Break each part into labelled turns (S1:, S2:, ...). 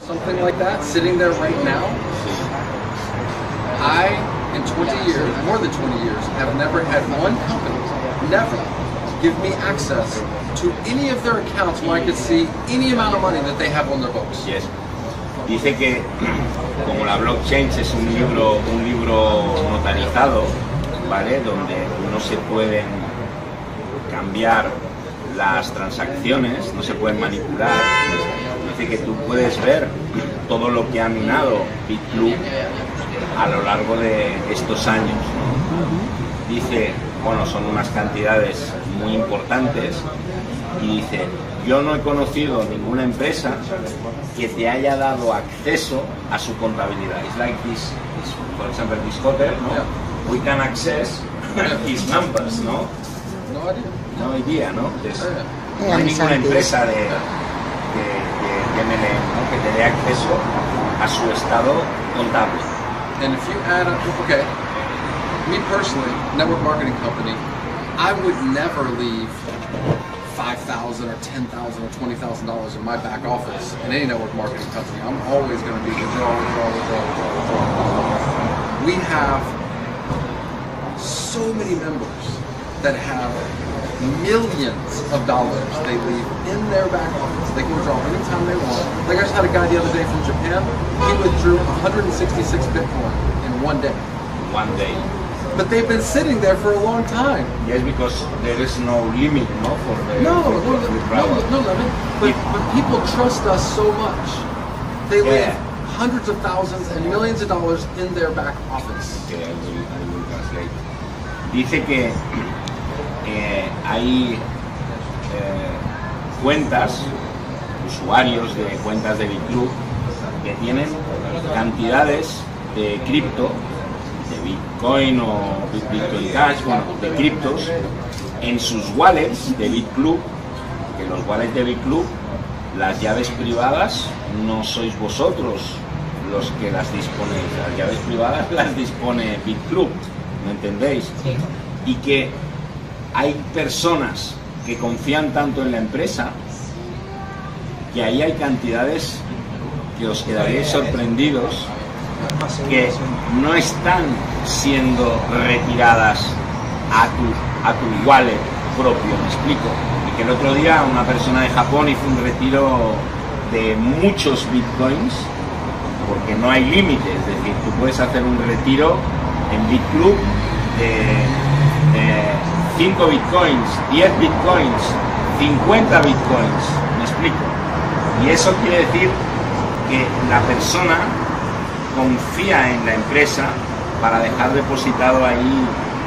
S1: something like that sitting there right now, I, in 20 years, more than 20 years, have never had one company, never, give me access to any of their accounts where I could see any amount of money that they have on their books.
S2: Yes. Dice que como la blockchain es un libro notarizado, ¿vale? Donde no se pueden cambiar las transacciones, no se pueden manipular. Dice que tú puedes ver todo lo que ha minado BitClub a lo largo de estos años, ¿no? Dice, bueno, son unas cantidades muy importantes y dice, yo no he conocido ninguna empresa que te haya dado acceso a su contabilidad. It's like this for example, this hotel, no?
S1: Yeah.
S2: We can access his numbers, ¿no? No idea, ¿no? No hay ninguna empresa de MLM, ¿no? Que te dé acceso a su estado contable.
S1: And if you add up, okay, me personally, network marketing company, I would never leave $5,000 or $10,000 or $20,000 in my back office in any network marketing company. I'm always going to be withdraw. We have so many members that have millions of dollars they leave in their back office. They can withdraw anytime they want. Like I just had a guy the other day from Japan. He withdrew 166 Bitcoin in one day.
S2: One day.
S1: But they've been sitting there for a long time.
S2: Yes, because there is no limit, no, for the
S1: No
S2: withdrawal.
S1: limit. But people trust us so much. They leave hundreds of thousands and millions of dollars in their back office.
S2: Okay, I will translate. Dice que hay cuentas, usuarios de cuentas de BitClub que tienen cantidades de cripto, de Bitcoin o Bitcoin Cash, bueno, de criptos, en sus wallets de BitClub, que los wallets de BitClub, las llaves privadas no sois vosotros los que las disponéis, las llaves privadas las dispone BitClub, ¿me entendéis?
S3: Sí.
S2: Y que hay personas que confían tanto en la empresa que ahí hay cantidades que os quedaréis sorprendidos que no están siendo retiradas a tu wallet propio, me explico. Y que el otro día una persona de Japón hizo un retiro de muchos bitcoins porque no hay límite, es decir, tú puedes hacer un retiro en BitClub de 5 bitcoins, 10 bitcoins, 50 bitcoins, me explico. Y eso quiere decir que la persona confía en la empresa para dejar depositado ahí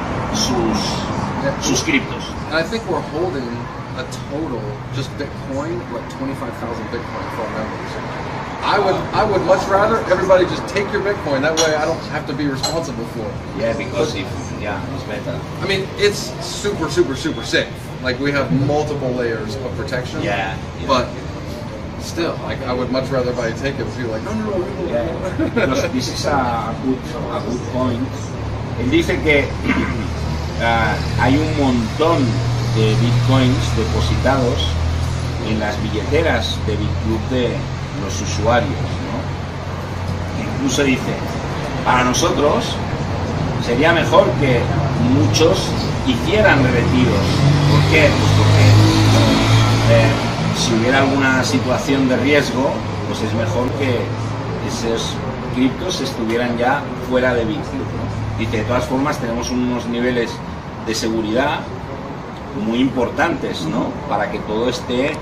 S2: sus criptos.
S1: And I think we're holding a total, just Bitcoin, like 25,000 Bitcoin for our members. I would much rather everybody just take your Bitcoin. That way I don't have to be responsible for it.
S2: Yeah, because it's better.
S1: I mean, it's super safe. Like, we have multiple layers of protection.
S2: Yeah.
S1: But still, like, I would much rather everybody take it and be like, no.
S2: Yeah. This is a good point. Él dice que hay un montón de bitcoins depositados en las billeteras de BitClub de los usuarios, ¿no? Incluso dice, para nosotros sería mejor que muchos hicieran retiros. ¿Por qué? Pues porque si hubiera alguna situación de riesgo, pues es mejor que esos criptos estuvieran ya fuera de BitClub, ¿no? Dice, de todas formas tenemos unos niveles de seguridad muy importantes, ¿no? Para que todo esté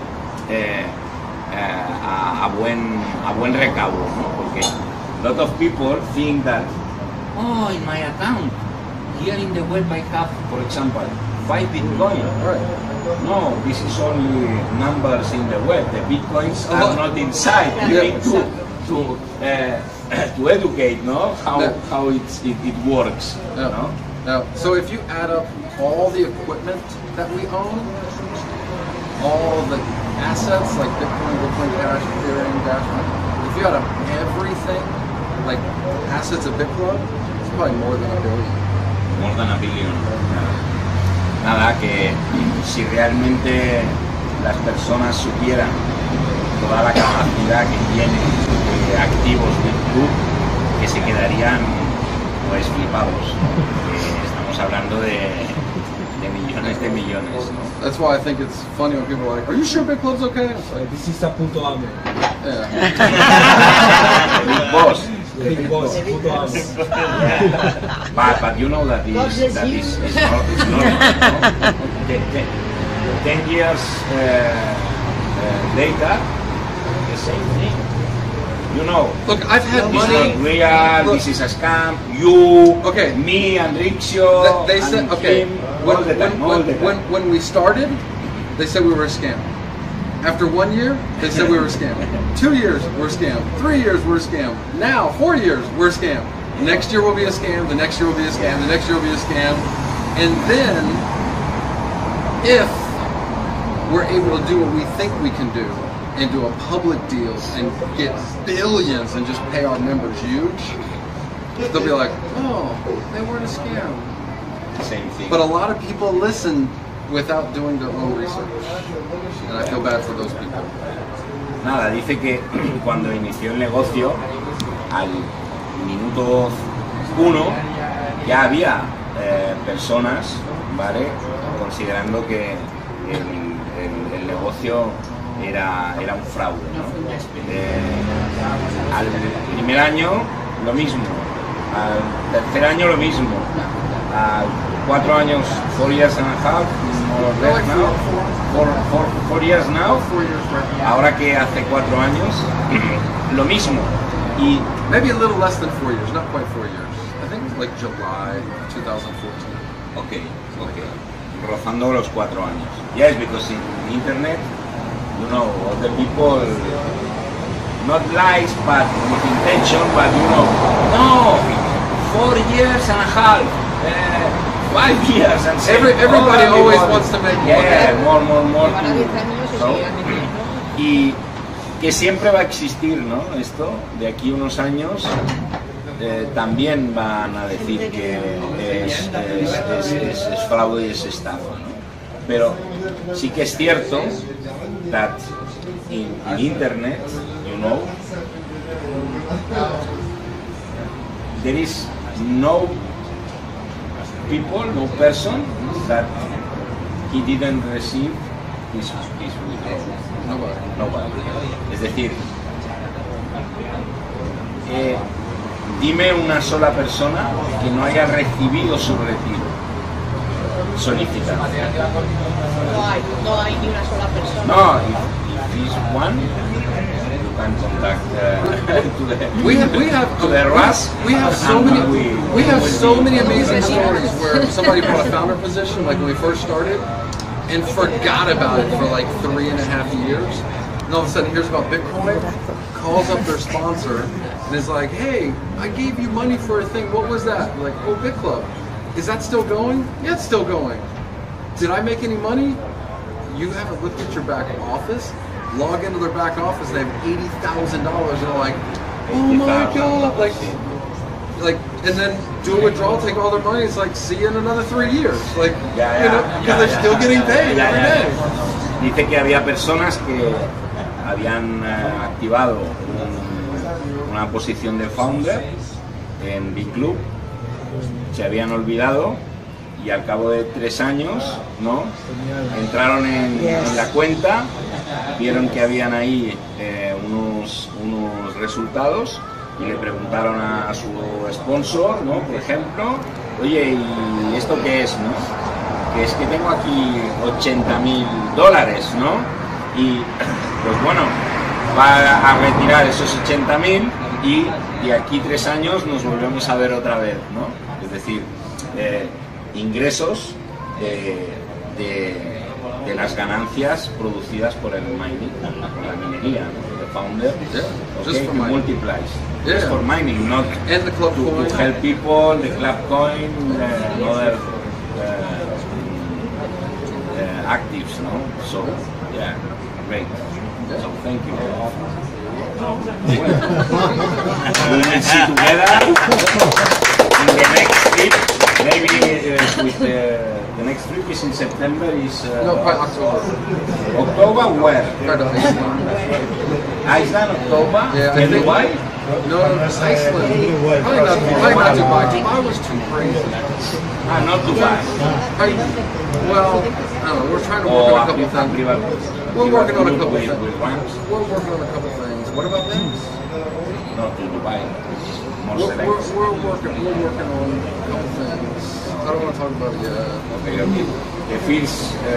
S2: a buen recaudo, ¿no? Porque a lot of people think that, oh, in my account here in the web I have, for example, 5 Bitcoin. No, this is only numbers in the web. The Bitcoins are not inside. You need to educate, no? How it works. No?
S1: Now, so if you add up all the equipment that we own, all the assets like Bitcoin Cash, Ethereum, Dash, if you add up everything, like assets of BitClub, it's probably more than $1 billion.
S2: More than $1 billion. Nada, que si realmente las personas supieran toda la capacidad que tiene activos del club que se quedarían pues flipados. Estamos hablando de millones de millones, ¿no?
S1: That's why I think it's funny when people are like, "Are you sure Big Club's okay?" It's like,
S3: This is a punto amo.
S1: yeah.
S2: Big boss.
S3: Big boss, punto amo.
S2: But you know that is not, no? 10 years later, the same thing. You know,
S1: Look, I've had
S2: this
S1: money.
S2: is not real,
S1: Look.
S2: this is a scam, you,
S1: Okay.
S2: me and Rixio,
S1: They said,
S2: and
S1: okay,
S2: him, all the time, all the time.
S1: when we started, they said we were a scam. After 1 year, they said we were a scam. 2 years, we're a scam. 3 years, we're a scam. Now, 4 years, we're a scam. Next year will be a scam. The next year will be a scam. The next year will be a scam. And then, if we're able to do what we think we can do, and do a public deal and get billions and just pay our members huge, they'll be like, oh, they weren't a scam.
S2: Same thing.
S1: But a lot of people listen without doing their own research, and I feel bad for those people.
S2: Nada, dice que cuando inició el negocio, al minuto 1 ya había personas, ¿vale?, considerando que el negocio era un fraude, ¿no? Al primer año lo mismo, al tercer año lo mismo, a 4 años, 4 years and a half, more or less now, 4 years now, ahora que hace 4 años, lo mismo. Y
S1: Maybe a little less than 4 years, not quite 4 years. I think it's like July 2014.
S2: ok, rozando los 4 años. Yes, because in internet, you know, all the people, not lies, but with intention, but you know, no, 4 years and a half, 5 years and 7.
S1: Everybody always wants to make more.
S2: Yeah, more.
S4: Llevan a 10 años y
S2: ¿no?
S4: siguen metiendo.
S2: Y que siempre va a existir, ¿no? Esto, de aquí unos años, también van a decir que es fraude y es estafa, ¿no? Pero sí que es cierto that in internet, you know, there is no people, no person that he didn't receive his withdrawal. Nobody. Es decir, dime una sola persona que no haya recibido su retiro solicitado.
S4: No hay ni una sola persona.
S2: No, if is one, you can contact to the RAS.
S1: We have so many amazing stories where somebody bought a founder position, like when we first started, and forgot about it for like 3.5 years. And all of a sudden, hears about Bitcoin, calls up their sponsor, and is like, "Hey, I gave you money for a thing. What was that?" We're like, "Oh, BitClub. Is that still going?" "Yeah, it's still going." "Did I make any money?" You haven't looked at your back office. Log into their back office, and they have $80,000, and they're like, "Oh my god!" Like, and then do a withdrawal, take all their money. It's like, see you in another 3 years. Like, you know, because they're still getting paid every day.
S2: Dice que había personas que habían activado una posición de founder en Big Club, se habían olvidado y al cabo de 3 años, ¿no?, entraron en la cuenta, vieron que habían ahí unos resultados y le preguntaron a su sponsor, ¿no?, por ejemplo, oye, ¿y esto qué es, no? Que es que tengo aquí $80.000, ¿no? Y pues bueno, va a retirar esos 80.000 y de aquí 3 años nos volvemos a ver otra vez, ¿no? Es decir, ingresos de las ganancias producidas por el mining, por la minería, ¿no? The founder, okay, to multiplies. Just for mining, not
S1: And the club coin.
S2: to help people, the club coin, other actives, no? So, yeah, great. So, thank you. We will see together in the next trip. Maybe with the next trip is in September. Is
S1: No, probably October.
S2: October. October where?
S1: Part of Iceland.
S2: Iceland, October,
S1: Yeah, I
S2: in
S1: think-
S2: Dubai?
S1: No, Iceland. Probably not Dubai. Dubai was too crazy.
S2: Ah, not Dubai.
S1: Well, I don't know. We're trying to work
S2: Or
S1: on a couple things.
S2: private,
S1: We're working on a couple
S2: with,
S1: things.
S2: with ramps?
S1: We're working on a couple things. What about things?
S2: Not in Dubai. More
S1: We're
S2: select.
S1: working on a couple things. I don't want to talk about it yet.
S2: Okay, okay. The first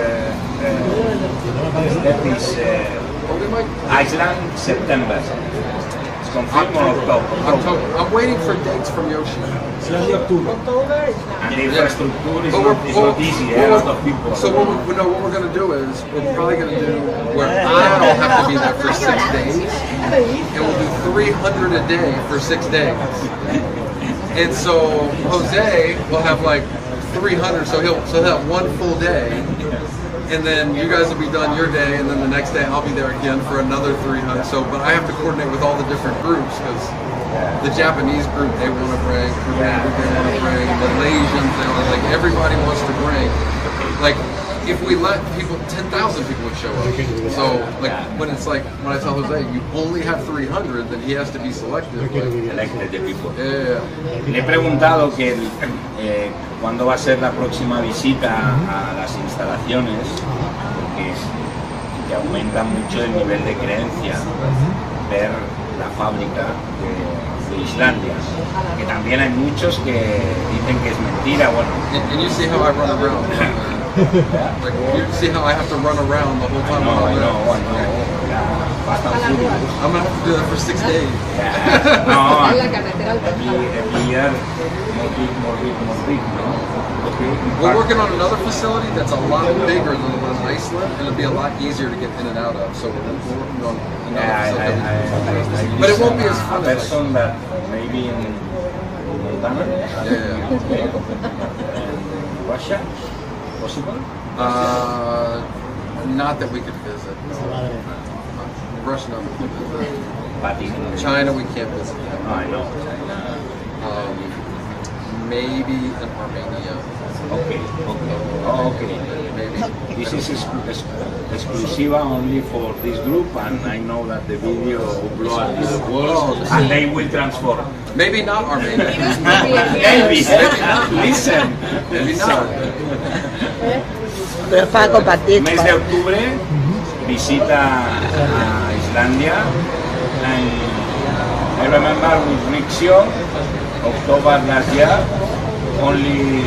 S2: step is
S1: But we might.
S2: Iceland, September. It's confirmed or October?
S1: October. I'm waiting for dates from Yoshi.
S3: Islandia, octubre.
S4: October is not.
S2: And the infrastructure is
S1: But
S2: not easy, a lot of people.
S1: So what we're going to do is we're probably going to do where I'll have to be there for 6 days, and we'll do 300 a day for 6 days. And so Jose will have like 300, so he'll have one full day, and then you guys will be done your day, and then the next day I'll be there again for another 300. So, but I have to coordinate with all the different groups because the Japanese group they want to bring, Korean group they want to bring, Malaysians they want, like everybody wants to bring. Like if we let people, 10,000 people would show up. So like when it's like when I tell Jose you only have 300, then he has to be selective. Like,
S2: Elected the people.
S1: yeah.
S2: Le he preguntado que cuándo va a ser la próxima visita a las instalaciones, porque que aumenta mucho el nivel de creencia ver la fábrica de Islandia, que también hay muchos que dicen que es mentira. Bueno,
S1: And you see how I run around. Like you see how I have to run around the whole time.
S2: no,
S1: I'm
S2: I
S1: there.
S2: know. Fast and Furious.
S1: I'm gonna have to do that for 6 days.
S2: Yeah. No,
S4: En la carretera al
S2: every year, more big, no? Okay.
S1: We're working on another facility that's a lot bigger than the one in Iceland, and it'll be a lot easier to get in and out of. So we're working on another facility. But it won't be as
S2: A
S1: fun as
S2: person that maybe in Montana,
S1: Yeah.
S2: Russia, possible?
S1: Not that we could visit. Russia, no, we can't visit.
S2: But in
S1: China, we can't visit.
S2: No, I know.
S1: Maybe in Armenia.
S2: Okay. Okay.
S1: Maybe.
S2: This is exclusiva only for this group, and I know that the video will blow up the world, and they will transform.
S1: Maybe not Armenia.
S2: Maybe. Listen.
S1: Maybe not.
S5: Pero para compartir.
S2: Mes de octubre, visita a Islandia. And I remember with Rixio, October last year, only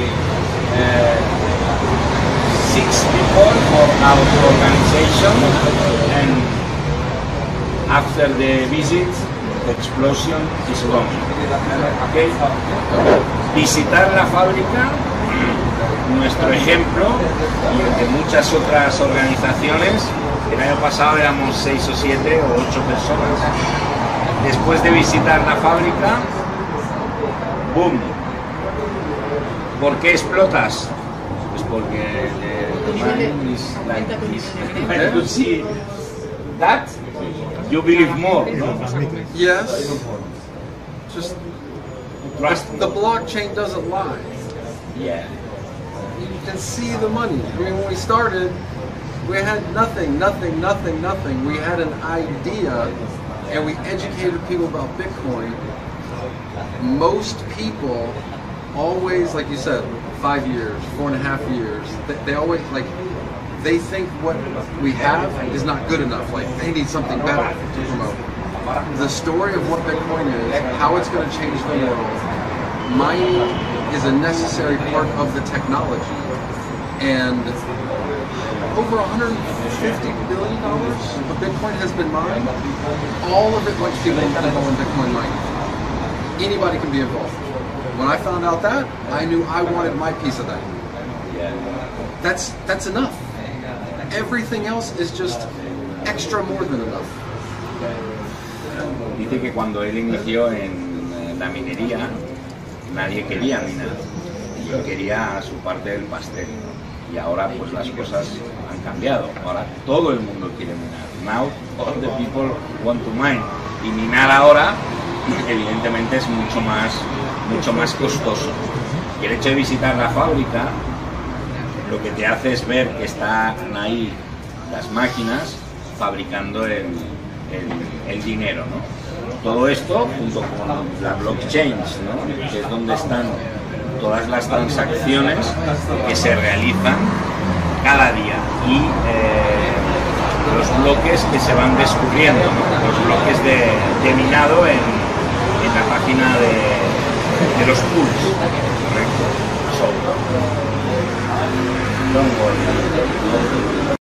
S2: 6 people for our organization, and after the visit, the explosion is coming. Okay? Visitar la fábrica, nuestro ejemplo y el de muchas otras organizaciones. El año pasado éramos 6 o 7 o 8 personas. Después de visitar la fábrica, ¡boom! ¿Por qué explotas? Pues porque the mind is like this. When you see that, you believe more, no?
S1: Yes. Just
S2: Trust
S1: the blockchain doesn't lie.
S2: Yeah.
S1: You can see the money. I mean, when we started, we had nothing. We had an idea, and we educated people about Bitcoin. Most people always, like you said, 5 years, 4.5 years, they always, like, they think what we have is not good enough. Like, they need something better to promote. The story of what Bitcoin is, how it's going to change the world, mining is a necessary part of the technology. And over $150 billion of Bitcoin has been mined. All of it lets people involved in Bitcoin mining. Anybody can be involved. When I found out that, I knew I wanted my piece of that. That's enough. Everything else is just extra more than enough.
S2: Dice que cuando él inició en la minería, nadie quería minar. Yo quería su parte del pastel. Y ahora pues las cosas han cambiado. Ahora todo el mundo quiere minar. Now all the people want to mine. Y minar ahora, evidentemente, es mucho más costoso. Y el hecho de visitar la fábrica, lo que te hace es ver que están ahí las máquinas fabricando el dinero, ¿no? Todo esto junto con la blockchain, ¿no? Que es donde están todas las transacciones que se realizan cada día y los bloques que se van descubriendo, ¿no? Los bloques de minado en la página de los pools, ¿correcto? So, don't worry.